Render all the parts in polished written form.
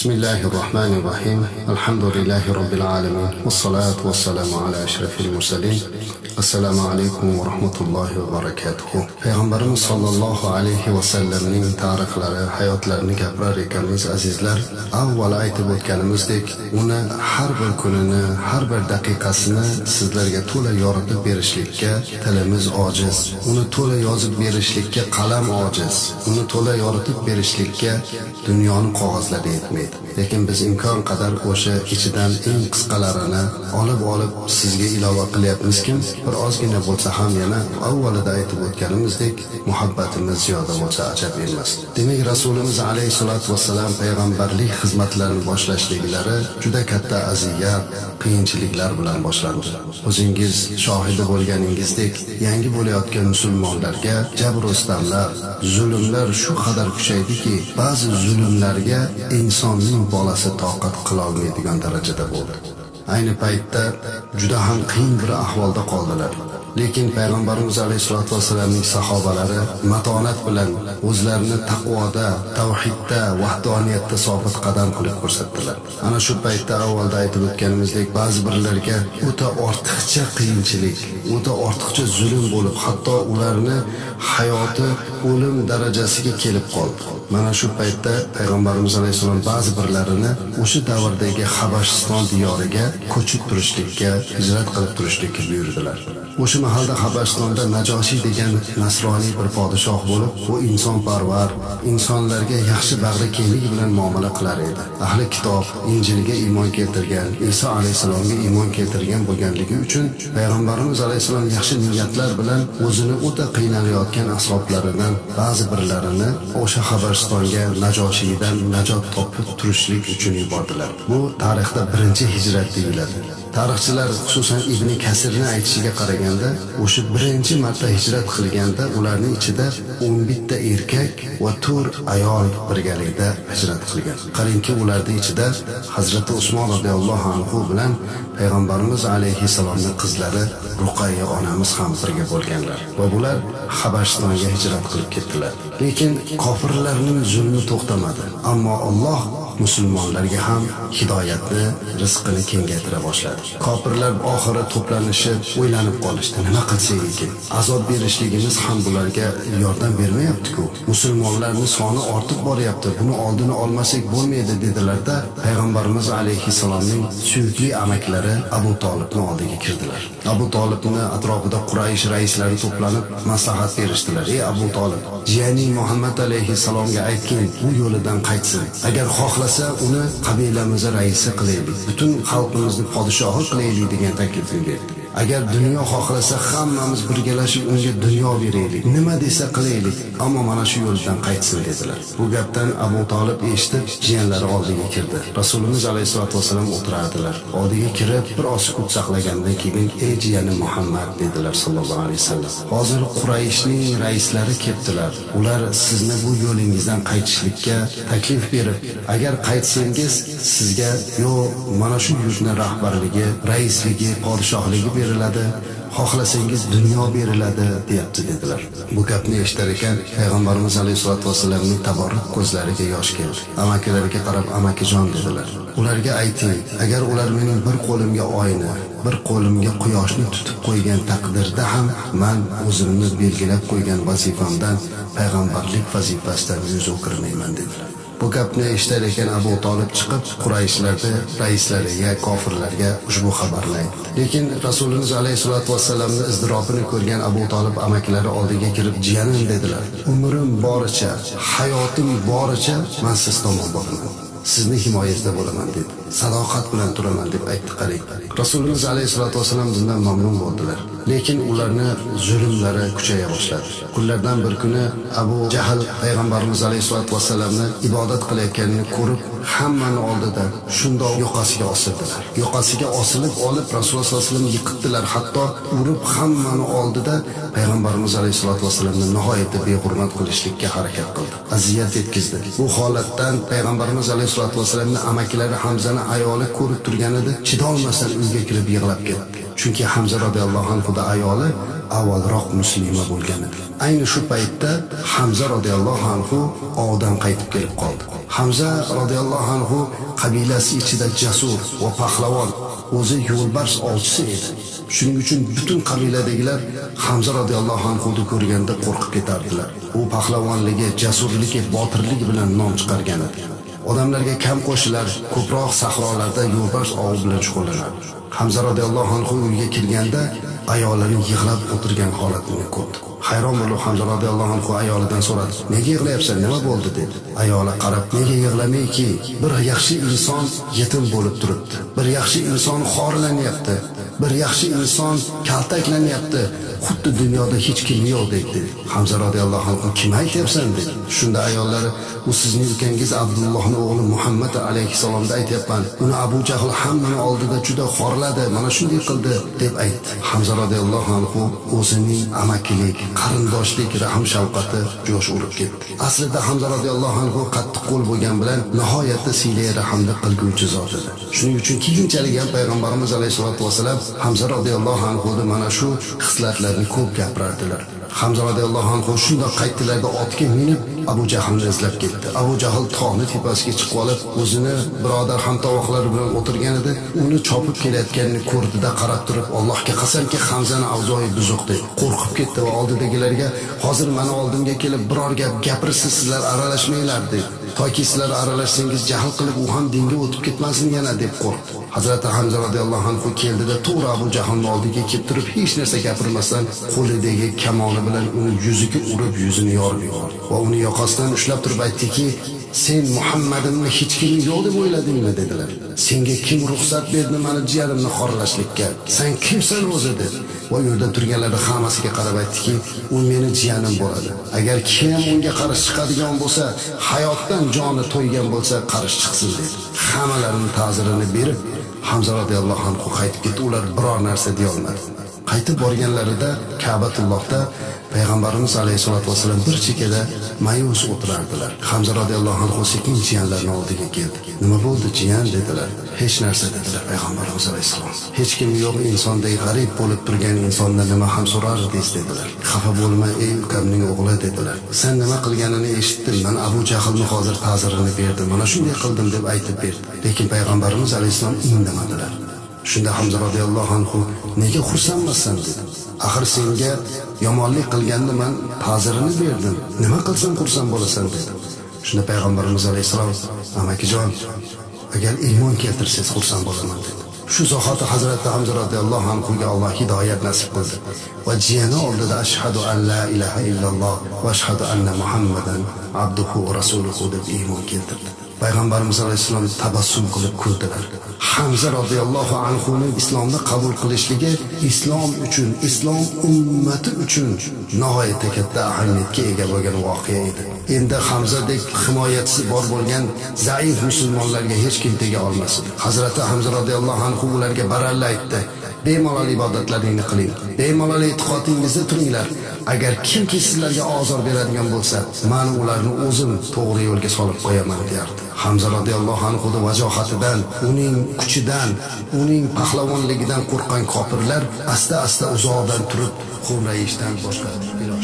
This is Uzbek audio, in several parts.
Bismillahirrahmanirrahim. Alhamdulillahi robbil alamin. Wassalatu wassalamu ala ashrafil mursalin. Assalomu alaykum va rahmatullohi va barakatuh. Payg'ambarimiz sollallohu alayhi va sallamning tarixlari, hayotlarini gapirar ekanmiz azizlar. Avval aytib o'tganimizdek, uni har bir kunini, har bir daqiqasini sizlarga to'la yoritib berishlikka tilimiz ojiz. Uni to'la yozib berishlikka qalam ojiz. Uni to'la yoritib berishlikka dunyoning qog'ozlari yetmaydi. Lekin biz imkon qadar o'sha ichidan eng qisqalarini olib sizga ilova qilyapmizki, bir ozgina bo'lsa ham yana avvalida aytib o'tganimizdek muhabbatimiz ziyoda bo'lsa ajab emas. Demak, Rasulimiz alayhisolatu vassalam payg'ambarlik xizmatlarini boshlashliklari juda katta aziyat, qiyinchiliklar bilan boshlandi. O'zingiz shohidi bo'lganingizdek, yangi bo'layotgan musulmonlarga jabr-rustamlar, zulmlar shu qadar kuchaydiki, ba'zi zulmlarga insonning bolasi toqat qila olmaydigan darajada bo'ldi. Ayni paytda juda ham qiyin bir ahvolda qoldilar. Lekin payg'ambarimiz alayhisolatu vassalamning sahobalari matonat bilan o'zlarini taqvoda, tavhidda, vahdoniyatda sobit qadam qilib ko'rsatdilar. Ana shu paytda avvalda aytib o'tganimizdek, ba'zi birlarga o'ta ortiqcha qiyinchilik, o'ta ortiqcha zulm bo'lib, hatto ularni hayoti o'lim darajasiga kelib qoldi. Mana shu paytda payg'ambarimiz alayhisalom ba'zi birlarini o'sha davrdagi Habashiston diyoriga ko'chib turishlikka, hijrat qilib turishlikka buyurdilar. O'sha mahalda Habashistonda Najoshiy degan nasroniy bir podshoh bo'lib, u insonparvar, insonlarga yaxshi bag'rikenglik bilan muomala qilar edi. Ahli kitob, Injilga iymon keltirgan, Iso alayhisalomga iymon keltirgan bo'lganligi uchun payg'ambarimiz alayhisalom yaxshi niyatlar bilan o'zini o'ta qiynalayotgan ashablaridan ba'zi birlarini o'sha Habashistonga Najoshiydan najot topib turishlik uchun yubordilar. Bu tarixda birinchi hijrat deyiladi. Tarixchilar, xususan Ibn Kasirni aytishiga qaraganda, o'sha birinchi marta hijrat qilganda ularning ichida 11 ta erkak va 4 ayol birgalikda hijrat qilgan. Qarangki, ularning ichida Hazrati Usmon radhiyallohu anhu bilan payg'ambarimiz alayhisalomning qizlari Ruqayya onamiz ham birga bo'lganlar va bular Habashistonga hijrat qilib ketdilar. Lekin kofirlarning zulmi to'xtamadi. Ammo Alloh musulmonlarga ham hidoyatni, rizqini kengaytira boshladi. Kofirlar oxiri to'planishib, o'ylanib qolishdi. Nima qilsak ekan? Azob berishligimiz ham bularga yordam bermayapti-ku. Musulmonlarning soni ortib boryapti. Buni oldini olmasak bo'lmaydi dedilar-da, payg'ambarimiz alayhisalomning suyukli amaklari Abu Tolibning oldiga kirdilar. Abu Tolibning atrofida Quraysh raislari to'planib maslahat berishdilar. Ey Abu Tolib, jiyaning Muhammad alayhisalomga aytgan, bu yo'lidan qaytsin. Agar xohlasa uni qabilamizni raisi qilaylik, butun xalqimizni podshohi qilaylik degan taklifni berdi. Agar dunyo xohlasa hammamiz birgalashib unga dunyo beraylik. Nima desa qilaylik, ammo mana shu yo'ldan qaytsin dedilar. Bu gapdan Abu Tolib eshitib, jiyanlari oldiga kirdi. Rasulimiz alayhisolatu vasallam o'tirardilar. Oldiga kirib, bir oz sukut saqlagandan keyin, "Ey jiyanim Muhammad" dedilar sallallohu alayhi vasallam. "Hozir Qurayshning raislari kelibdilar. Ular sizni bu yo'lingizdan qaytishlikka taklif berib, agar qaytsangiz sizga mana shu yurtning rahbarligi, raisligi, podshohligi beriladi, xohlasangiz dunyo beriladi deyapti" dedilar. Bu gapni eshitar ekan, payg'ambarimiz alayhisolatu vasallamning tabarruk ko'zlariga yosh keldi. Amakilariga qarab, "Amakijon" dedilar. "Ularga ayting, agar ular mening bir qo'limga oyni, bir qo'limga quyoshni tutib qo'ygan taqdirda ham men o'zimni belgilab qo'ygan vazifamdan, payg'ambarlik vazifasidan yuz o'girmayman" dedilar. Bu gapni eshitar ekan Abu Tolib chiqib Qurayshlarga, raislariga, kofirlarga ushbu xabarni aytdi. Lekin Rasulimiz alayhisolatu vasallamning izdirobini ko'rgan Abu Tolib amakilari oldiga kirib, "Jiyanim" dedilar. "Umrim boricha, hayotim boricha men siz tomon boraman. Sizni himoyangizda bo'laman" dedi. "Sadoqat bilan turaman" deb aytdi. Qarang. Rasulimiz alayhisolatu vasallam bundan mamnun bo'ldilar. Lekin ularni zulmlari kuchaya boshladi. Kunlardan bir kuni Abu Jahl payg'ambarimiz alayhisolatu vasallamni ibodat qilayotganini ko'rib, hammani oldida shundoq yoqasiga osildilar. Yoqasiga osilib olib Rasululloh sollallohu alayhi vasallam yiqitdilar, hatto urib hammani oldida payg'ambarimiz alayhisolatu vasallamni nihoyatda behurmat qilishlikka harakat qildi. Aziyat yetkazdi. Bu holatdan payg'ambarimiz alayhisolatu vasallamning amakilari Hamzani ayoli ko'rib turganida chidolmasdan uyga kirib yig'lab ketdi. Chunki Hamza radhiyallohu anhu da ayoli avvalroq muslima bo'lgan edi. Ayni shu paytda Hamza radhiyallohu anhu ovdan qaytib kelib qoldi. Hamza radhiyallohu anhu qabilasi ichida jasur va pahlavon, o'zi yo'lbars ovchisi edi. Shuning uchun butun qabiladagilar Hamza radhiyallohu anhuni ko'rganda qo'rqib ketardilar. U pahlavonligi, jasurligi, botirligi bilan nom chiqargan edi. Odamlarga kam qo'shilar, ko'proq sahrolarda yo'lbars ovi bilan shug'ullanardi. Hamza radhiyallohu anhu uyga kirganda ayollarning yig'lab o'tirgan holatini ko'rdi. Hayron bo'lib Hamza radhiyallohu anhu ayolidan so'radi: "Nega yig'layapsan? Nima bo'ldi?" dedi. Ayoli qarab: "Nega yig'lamayki? Bir yaxshi inson yetim bo'lib turibdi. Bir yaxshi inson xorlanyapti. Bir yaxshi inson kaltaklanyapti. Xuddi dunyoda hech kim yo'q" dedi. Hamza radhiyallohu anhu: "Kim aytyapsan?" dedi. Shunda ayollari: "U sizning ukangiz Abdullohning o'g'li Muhammad alayhisalomda aytyapman. Uni Abu Jahl hammani oldida juda xorladi, mana shunday qildi" deb aytdi. Hamza radhiyallohu anhu o'zining amakilik, qarindoshlik, rahm shafqati jo'sh urib ketdi. Aslida Hamza radhiyallohu anhu qattiq qo'l bo'lgan bilan nihoyatda silay rahmni qilguvchi zot edi. Shuning uchun keyinchalik ham payg'ambarimiz alayhisolatu vasallam Hamza radhiyallohu anhu mana shu xislatlarni ko'p gapirardilar. Hamza radhiyallohu anhu shunday qaytdilarda otga minib Abu Jahlni izlab ketdi. Abu Jahl tog'ni tepasiga chiqib olib, o'zini birodar hamtovoqlari bilan o'tirgan edi. Uni chopib kelayotganini ko'rdida qarab turib, "Allohga qasamki, Hamzani avzoyi buzuq" dedi. Qo'rqib ketdi va oldidagilarga: "Hozir meni oldimga kelib biror gap gapirsiz, sizlar aralashmanglar" dedi. "Toki sizlar aralashsangiz jahl qilib u ham dinga o'tib ketmasin yana" deb qo'rqdi. Hazrati Hamza radhiyallohu anhu keldida to'g'ri Abu Jahlning oldiga kelib turib, hech narsa gapirmasdan qo'lidagi kamoni bilan uni yuziga urib, yuzini yorib yubordi va uni yoqasidan ushlab turib aytdiki: "Sen Muhammadimni hech kim yo'q deb o'yladingmi?" dedilar. "Senga kim ruxsat berdi meni jiyanimni xorlashlikka? Sen kimsan o'zi?" dedi. Va yerda turganlar hammasiga qarab aytdiki: "U meni jiyanim bo'ladi. Agar kim unga qarshi chiqadigan bo'lsa, hayotdan joni to'ygan bo'lsa, qarshi chiqsin" dedi. Hammalarini ta'zirini berib, Hamza radhiyallohu anhu qaytib ketdi. Ular biror narsa deya olmadi. Qaytib borganlarida Ka'batullohda payg'ambarimiz alayhisolatu vasallam bir chekada mayus o'tirardilar. Hamza radhiyallohu anhu sekin jiyanlarning oldiga keldi. "Nima bo'ldi jiyan?" dedilar. "Hech narsa" dedilar payg'ambarimiz alayhisalom. "Hech kim yo'q insonday g'arib bo'lib turgan insondan nima ham so'rardingiz" dedilar. "Xafa bo'lma ey ukamning o'g'li" dedilar. "Sen nima qilganini eshitdim. Men Abu Jahlni hozir ta'zirini berdim. Mana shunday qildim" deb aytib berdi. Lekin payg'ambarimiz alayhisalom indamadilar. Shunda Hamza radhiyallohu anhu: "Nega xursandmassan?" dedi. "Axir senga yomonlik qilganda men ta'zirini berdim. Nima qilsam xursand bo'lasan?" dedi. Shunda payg'ambarimiz alayhisalom: "Amakijon, agar iymon keltirsangiz xursand bo'laman" dedi. Shu zahoti Hazrati Hamza radhiyallohu anhuga Alloh hidoyat nasib qildi va jiyani oldida ashhadu an la ilaha illalloh va ashhadu anna Muhammadan abduhu va rasuluhu deb iymon keltirdi. Payg'ambarimiz alayhisalom tabassum qilib kuldilar. Hamza radhiyallohu anhuning islomni qabul qilishligi islom uchun, islom ummati uchun nihoyatda katta ahamiyatga ega bo'lgan voqea edi. Endi Hamzadek himoyachisi bor bo'lgan zaif musulmonlarga hech kim tega olmas edi. Hazrati Hamza radhiyallohu anhu ularga baralla aytdi: "Bemalol ibodatlaringni qiling, bemalol e'tiqodingizda turinglar. Agar kimki sizlarga ozor beradigan bo'lsa, men ularni o'zim to'g'ri yo'lga solib qo'yaman" derdi. Hamza radhiyallohu anhuning vajohatidan, uning kuchidan, uning pahlavonligidan qo'rqqan kofirlar asta-asta uzoqdan turib xo'mrayishdan boshqa iloj.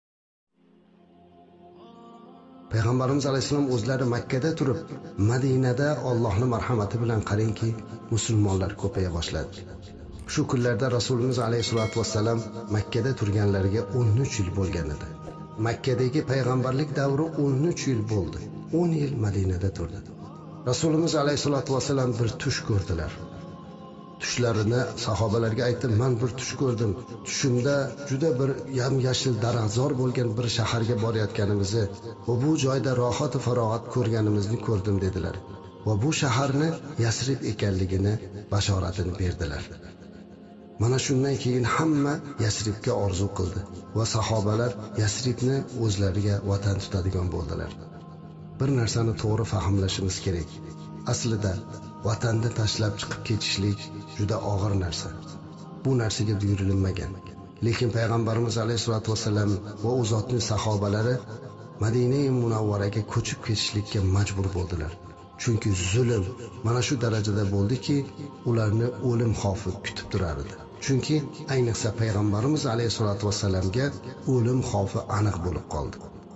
Payg'ambarimiz alayhisalom o'zlari Makkada turib, Madinada Allohning marhamati bilan qarangki, musulmonlar ko'paya boshladi. Shu kunlarda Rasulimiz alayhisolatu vasallam Makkada turganlariga 13 yil bo'lgan edi. Makkadagi payg'ambarlik davri 13 yil bo'ldi. 10 yil Madinada turdi. Rasulimiz alayhisolatu vasallam bir tush ko'rdilar. Tushlarini sahobalarga aytdi: "Men bir tush ko'rdim. Tushimda juda bir yam-yashil daraxtzor bo'lgan bir shaharga borayotganimizni va bu joyda rohat va farog'at ko'rganimizni ko'rdim" dedilar. Va bu shaharni Yasrib ekanligini bashoratini berdilar. Mana shundan keyin hamma Yasribga orzu qildi va sahobalar Yasribni o'zlariga vatan tutadigan bo'ldilar. Bir narsani to'g'ri fahmlashimiz kerak. Aslida vatanni tashlab chiqib ketishlik juda og'ir narsa. Bu narsaga buyurilmagan. Lekin payg'ambarimiz alayhisolatu vasallam va u zotning sahobalari Madina-i Munawvaraga ko'chib ketishlikka majbur bo'ldilar. Chunki zulm mana shu darajada bo'ldiki, ularni o'lim xavfi kutib turar edi. Chunki ayniqsa payg'ambarimiz alayhisolatu vasallamga o'lim xavfi aniq bo'lib qoldi.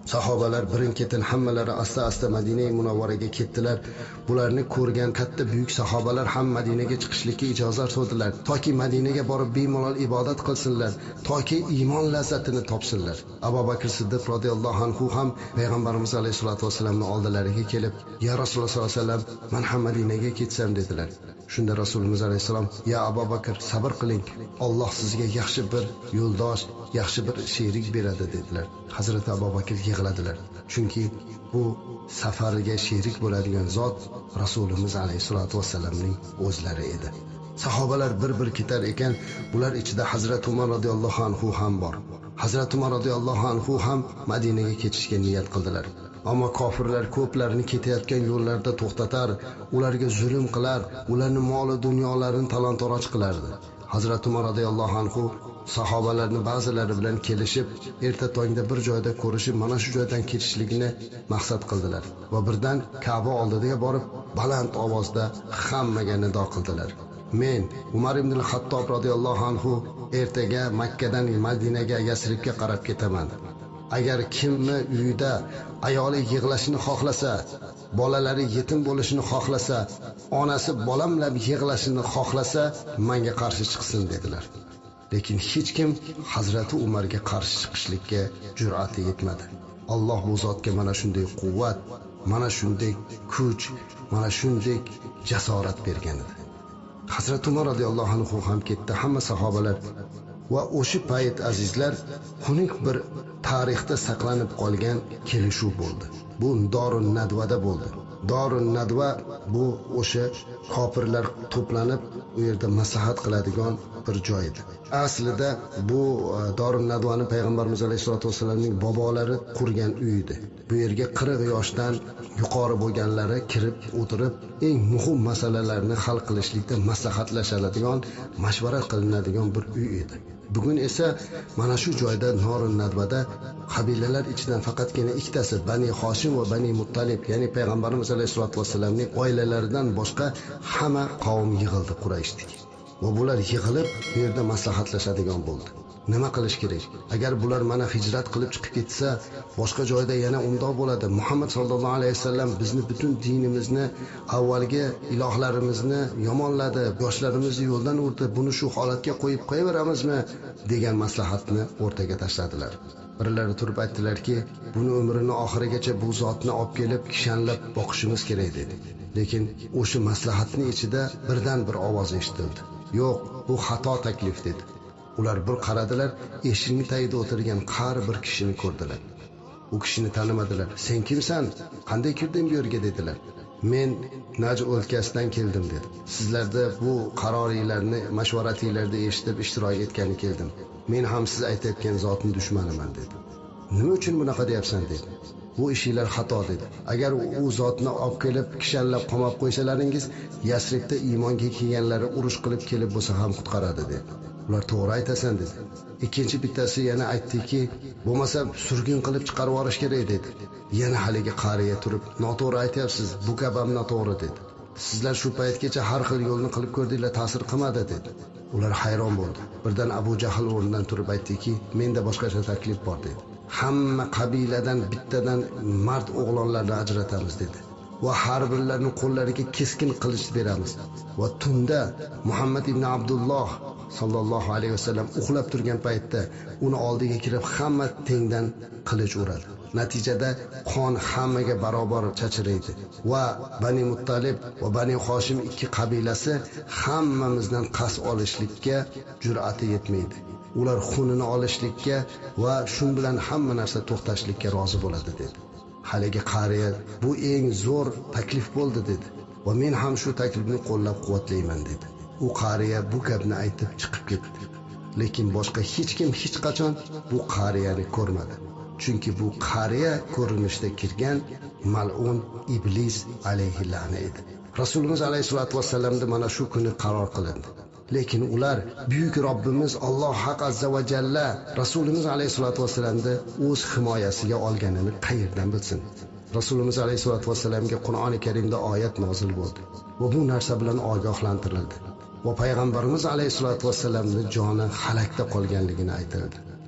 Sahobalar birin-ketin hammalari asta-asta Madina Munawvaraga ketdilar. Bularni ko'rgan katta buyuk sahobalar ham Madinaga chiqishlikka ijozat so'radilar, toki Madinaga borib bemalol ibodat qilsinlar, toki iymon lazzatini topsinlar. Abu Bakr Siddiq radhiyallohu anhu ham payg'ambarimiz alayhisolatu vasallamning oldilariga kelib, "Ya Rasululloh sollallohu alayhi vasallam, men ham Madinaga ketsam" dedilar. Shunda Rasulimiz alayhisalom, "Ya Abu Bakr, sabr qiling. Alloh sizga yaxshi bir yo'ldosh, yaxshi bir sherik beradi" dedilar. Hazrat Abu Bakr yig'ladilar. Chunki bu safarga sherik bo'ladigan zot Rasulimiz alayhisolatu vasallamning o'zlari edi. Sahobalar bir ketar ekan, bular ichida Hazrat Umar radhiyallohu anhu ham bor. Hazrat Umar radhiyallohu anhu ham Madinaga ketishga niyat qildilar. Ammo kofirlar ko'plarni ketayotgan yo'llarda to'xtatar, ularga zulm qilar, ularning mol va dunyolarini talon-toroj qilardi. Hazrat Umar radhiyallohu anhu sahobalarning ba'zilari bilan kelishib, erta tongda bir joyda ko'rishib, mana shu joydan ketishligini maqsad qildilar va birdan Ka'ba oldiga borib, baland ovozda hammaga nido qildilar. "Men Umar ibn al-Xattob radhiyallohu anhu ertaga Makkadan Madinaga, Yasribga qarab ketaman. Agar kimni uyida ayoli yig'lashini xohlasa, bolalari yetim bo'lishini xohlasa, onasi bolamlab yig'lashini xohlasa, menga qarshi chiqsin" dedilar. Lekin hech kim Hazrati Umarga qarshi chiqishlikka jur'ati yetmadi. Alloh bu zotga mana shunday quvvat, mana shunday kuch, mana shunday jasorat bergan edi. Hazrat Umar radhiyallohu anhu ham ketdi, hamma sahobalar va o'sha payt azizlar xunuk bir tarixda saqlanib qolgan kelishuv bo'ldi. Bu Dorun Nadvada bo'ldi. Dorun Nadva bu o'sha kofirlar to'planib u yerda maslahat qiladigan bir joy edi. Aslida bu Dorun Nadvani payg'ambarimiz alayhisolatu vasallamning bobolari qurgan uy edi. Bu yerga 40 yoshdan yuqori bo'lganlari kirib o'tirib, eng muhim masalalarni hal qilishlikda maslahatlashadigan, mashvara qilinadigan bir uy edi. Bugun esa mana shu joyda Dorun Nadvada qabilalar ichidan faqatgina ikkitasi, Bani Hoshim va Bani Muttalib, ya'ni payg'ambarimiz alayhisolatu vasallamning oilalaridan boshqa hamma qavm yig'ildi Qurayshdik. Va bular yig'ilib bu yerda maslahatlashadigan bo'ldi. Nima qilish kerak? Agar bular mana hijrat qilib chiqib ketsa, boshqa joyda yana undoq bo'ladi. Muhammad sallallohu alayhi vasallam bizni butun dinimizni, avvalgi ilohlarimizni yomonladi, yoshlarimizni yo'ldan urdi. Buni shu holatga qo'yib qo'yaveramizmi degan maslahatni o'rtaga tashladilar. Birlari turib aytdilarki, buni umrining oxirigacha bu zotni olib kelib kishanlab boqishimiz kerak dedi. Lekin o'sha maslahatning ichida birdan bir ovoz eshitildi. "Yo'q, bu xato taklif" dedi. Ular bir qaradilar, eshikning tagida o'tirgan qari bir kishini ko'rdilar. U kishini tanimadilar. "Sen kimsan? Qanday kirding bu yerga?" dedilar. "Men Najd o'lkasidan keldim" dedi. "Sizlarda bu qaroringlarni, mashvaratinglarni eshitib ishtirok etgani keldim. Men ham siz aytayotgan zotning dushmaniman" dedi. "Nima uchun bunaqa deyapsan?" dedi. "Bu ishinglar xato" dedi. "Agar u zotni olib kelib kishanlab qamab qo'ysalaringiz, Yasribda iymonga kelganlari urush qilib kelib bo'lsa ham qutqaradi" dedi. Ular "To'g'ri aytasan" dedi. Ikkinchi bittasi yana aytdiki, "Bo'lmasa surgun qilib chiqarib yuborish kerak" dedi. Yana haligi qariya turib, "Noto'g'ri aytyapsiz, bu gap ham noto'g'ri" dedi. "Sizlar shu paytgacha har xil yo'lni qilib ko'rdinglar, ta'sir qilmadi" dedi. Ular hayron bo'ldi. Birdan Abu Jahl o'rnidan turib aytdiki, "Menda boshqacha taklif bor" dedi. "Hamma qabiladan bittadan mard o'g'lonlarni ajratamiz" dedi. Va har birlarining qo'llariga keskin qilich beramiz. Va tunda Muhammad ibn Abdulloh sallallohu alayhi vasallam uxlab turgan paytda uni oldiga kirib hamma tengdan qilich uradi. Natijada qon hammaga barobar chachiraydi va Bani Muttalib va Bani Hoshim ikki qabilasi hammamizdan qas olishlikka jur'ati yetmaydi. Ular xunini olishlikka va shun bilan hamma narsa to'xtashlikka rozi bo'ladi dedi. Haligi qariya "Bu eng zo'r taklif bo'ldi" dedi. Va men ham shu taklifni qo'llab-quvvatlayman dedi. U qariya bu gapni aytib chiqib ketdi. Lekin boshqa hech kim hech qachon bu qariyani ko'rmadi. Chunki bu qariya ko'rinishda kirgan mal'un iblis alayhi la'na edi. Rasulimiz alayhisolatu vasallamda mana shu kuni qaror qilindi. Lekin ular buyuk Robbimiz Alloh haq azza va jalla Rasulimiz alayhisolatu vasallamni o'z himoyasiga olganini qayerdan bilsin? Rasulimiz alayhisolatu vasallamga Qur'oni Karimda oyat nozil bo'ldi va bu narsa bilan ogohlantirildi. Va payg'ambarimiz alayhisolatu vasallamning joni halakda qolganligini aytildi.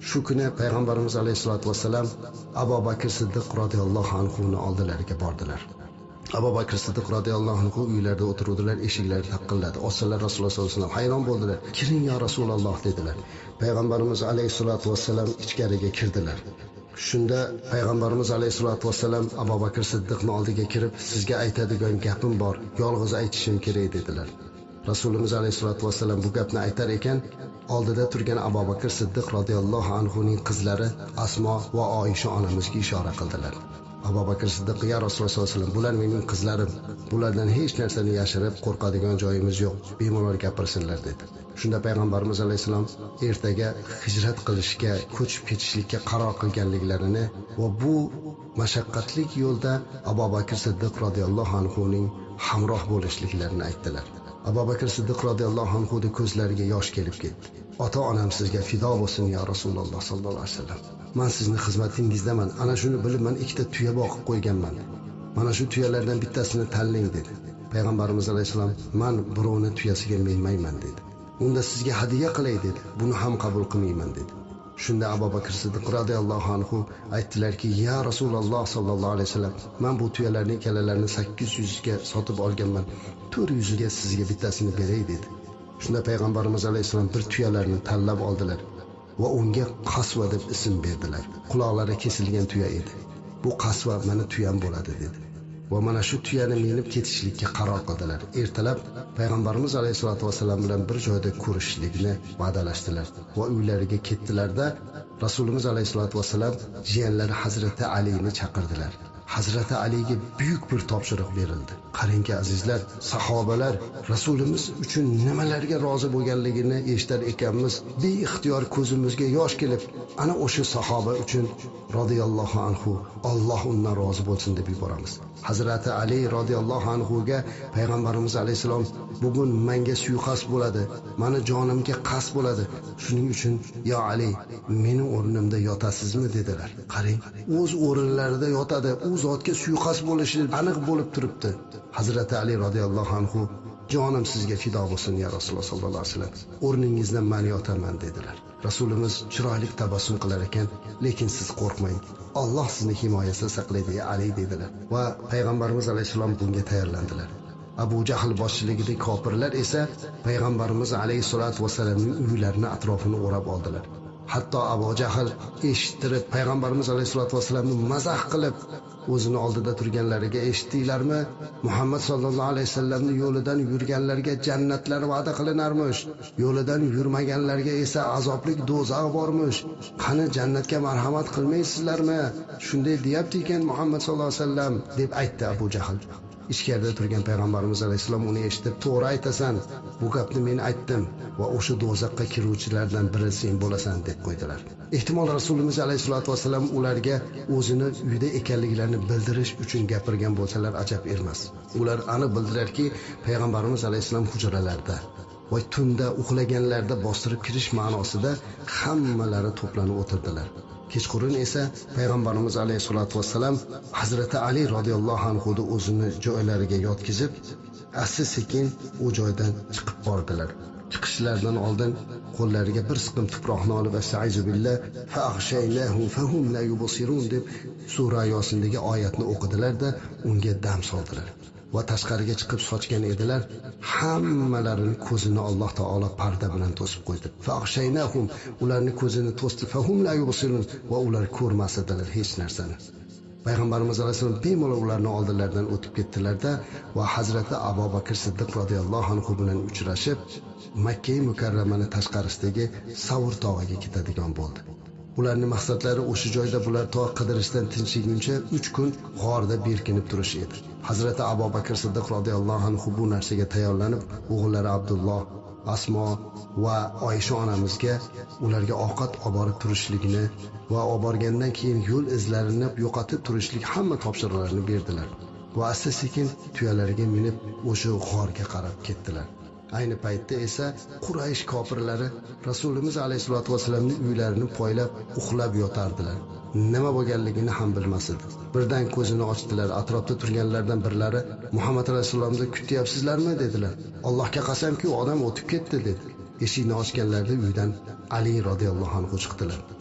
Shu kuni payg'ambarimiz alayhisolatu vassalam Abu Bakr Siddiq radhiyallohu anhuni oldilariga bordilar. Abu Bakr Siddiq radhiyallohu anhu uylarida o'tiruvdilar, eshiklari taqilladi. Osonlar Rasululloh sollallohu alayhi vasallam hayron bo'ldilar. "Kiring ya Rasululloh" dedilar. Payg'ambarimiz alayhisolatu vassalam ichkariga kirdilar. Shunda payg'ambarimiz alayhisolatu vassalam Abu Bakr Siddiqning oldiga kirib, "Sizga aytadigan gapim bor, yolg'iz aytishim kerak" dedilar. Rasulimiz alayhisolatu vassalam bu gapni aytar ekan, oldida turgan Abu Bakr Siddiq radhiyallohu anhuning qizlari Asmo va Oysha onamizga ishora qildilar. Abu Bakr Siddiq: "Ya Rasululloh sollallohu alayhi vasallam, bular mening qizlarim. Bulardan hech narsani yashirib qo'rqadigan joyimiz yo'q. Bemalol gapirsinlar" dedi. Shunda payg'ambarimiz alayhisalom ertaga hijrat qilishga, ko'chib ketishlikka qaror qilganliklarini va bu mashaqqatli yo'lda Abu Bakr Siddiq radhiyallohu anhuning hamroh bo'lishliklarini aytdilar. Abu Bakr Siddiq radhiyallohu anhuning ko'zlariga yosh kelib ketdi. "Ota-onam sizga fido bo'lsin ya Rasululloh sallallohu alayhi vasallam. Men sizning xizmatingizdaman. Ana shuni bilib men ikkita tuya boqib qo'yganman. Mana shu tuyalardan bittasini tanlang" dedi. Payg'ambarimiz alayhisalom: "Men birovni tuyasiga menmayman" dedi. "Unda sizga hadiya qilay" dedi. "Buni ham qabul qilmayman" dedi. Shunda Abu Bakr Siddiq radhiyallohu anhu aytdilarki: "Ya Rasululloh sallallohu alayhi vasallam, men bu tuyalarning kalalarini 800 ga sotib olganman. 400 ga sizga bittasini beray" dedi. Shunda payg'ambarimiz alayhisalom bir tuyalarni tanlab oldilar va unga Qasva deb ism berdilar. Quloqlari kesilgan tuya edi. "Bu Qasva meni tuyam bo'ladi" dedi. Va mana shu tuyani minib ketishlikka qaror qildilar. Ertalab payg'ambarimiz alayhisolatu vasallam bilan bir joyda ko'rishishlikni va'dalashdilar va uylariga ketdilarda Rasulimiz alayhisolatu vasallam jiyanlari Hazrati Alini chaqirdilar. Hazrati Aliga buyuk bir topshiriq berildi. Qarangki azizlar, sahobalar Rasulimiz uchun nimalarga rozi bo'lganligini eshitar ekanmiz, beixtiyor ko'zimizga yosh kelib, ana o'sha sahoba uchun radhiyallohu anhu Alloh undan rozi bo'lsin deb yuboramiz. Hazrati Ali radhiyallohu anhuga payg'ambarimiz alayhisalom: "Bugun menga suiqasd bo'ladi, meni jonimga qasd bo'ladi. Shuning uchun ya Ali, meni o'rnimda yotasizmi?" dedilar. Qarang, o'z o'rinlarida yotadi. U zotga suiqasd bo'lishi aniq bo'lib turibdi. Hazrati Ali radhiyallohu anhu: "Jonim sizga fido bo'lsin ya Rasululloh sallallohu alayhi vasallam. O'rningizdan men yotaman" dedilar. Rasulimiz chiroyli tabassum qilar ekan, "Lekin siz qo'rqmang. Alloh sizni himoyasida saqlaydi ya Ali" dedilar. Va payg'ambarimiz alayhisalom bunga tayyorlandilar. Abu Jahl boshchiligidagi kofirlar esa payg'ambarimiz alayhisolatu vasallamning uylarini atrofini o'rab oldilar. Hatto Abu Jahl eshittirib payg'ambarimiz alayhisolatu vasallamni mazax qilib o'zini oldida turganlariga: "Eshitdinglarmi? Muhammad sallallohu alayhi vasallamning yo'lidan yurganlarga jannatlar va'da qilinarmish, yo'lidan yurmaganlarga esa azoblik do'zax bormish. Qani jannatga marhamat qilmaysizlarmi? Shunday deyapti ekan Muhammad sallallohu alayhi vasallam" deb aytdi Abu Jahl. Ichkarida turgan payg'ambarimiz alayhisalom uni eshitib: "To'g'ri aytasan. Bu gapni men aytdim va o'sha do'zaxga kiruvchilardan biri sen bo'lasan" deb qo'ydilar. Ehtimol Rasulimiz alayhisolatu vasallam ularga o'zini uyda ekanliklarini bildirish uchun gapirgan bo'lsalar ajab emas. Ular aniq bildilarki, payg'ambarimiz alayhisalom hujralarida va tunda uxlaganlarda bostirib kirish ma'nosida hammalari to'planib o'tirdilar. Kechqurun esa payg'ambarimiz alayhisolatu vasallam Hazrati Ali radhiyallohu anhuning o'zini joylariga yotkizib, asta-sekin u joydan chiqib bordilar. Chiqishlaridan oldin qo'llariga bir siqim tuproqni olib "Astaizu billah fa aghshaynahum fahum la yubsirun" deb sura Yosindagi oyatni o'qidilar-da, unga dam soldilar. Va tashqariga chiqib sochgan edilar. Hammalarini ko'zini Alloh taolo parda bilan to'sib qo'ydi. Fa aghshaynahum, ularni ko'zini to'sdi. Fahum la yubsirun, va ular ko'rmas edilar hech narsani. Payg'ambarimiz alayhisalom bemalol ularni oldilaridan o'tib ketdilarda va Hazrati Abu Bakr Siddiq radhiyallohu anhu bilan uchrashib, Makka mukarramani tashqarisidagi Savr tog'iga ketadigan bo'ldi. Ularning maqsadlari o'sha joyda bular to qidirishdan tinchiguncha 3 kun g'orda berkinib turish edi. Hazrati Abu Bakr Siddiq radhiyallohu anhu bu narsaga tayyorlanib, o'g'illari Abdulloh, Asmo va Oysha onamizga ularga ovqat olib borib turishligini va olib borgandan keyin yo'l izlarini yo'qotib turishlik hamma topshiriqlarni berdilar. Va asta-sekin tuyalariga minib o'sha g'orga qarab ketdilar. Ayni paytda esa Quraysh kofirlari Rasulimiz alayhisolatu vasallamning uylarini poylab uxlab yotardilar. Nima bo'lganligini ham bilmas edi. Birdan ko'zini ochdilar. Atrofda turganlardan birlari "Muhammad alayhisolamni kutyapsizlarmi?" dedilar. "Allohga qasamki, u odam o'tib ketdi" dedi. Eshikni ochganlarida uydan Ali radhiyallohu anhu chiqdilar.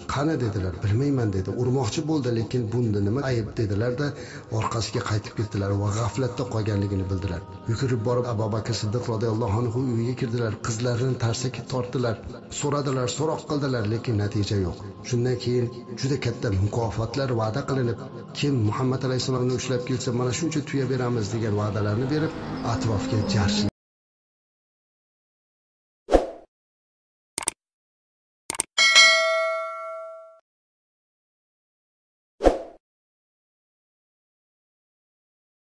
qani dedilar. Bilmayman dedi. Urmoqchi bo'ldi, lekin bunda nima ayb dedilar-da, orqasiga qaytib ketdilar va g'aflatda qolganligini bildilar. Yugurib borib Abu Bakr Siddiq radhiyallohu anhu uyiga kirdilar. Qizlarini tarsaki tortdilar, so'radilar, so'roq qildilar, lekin natija yo'q. Shundan keyin juda katta mukofotlar va'da qilinib, kim Muhammad alayhisolamni ushlab kelsa, mana shuncha tuya beramiz degan va'dalarni berib, atrofga jarchi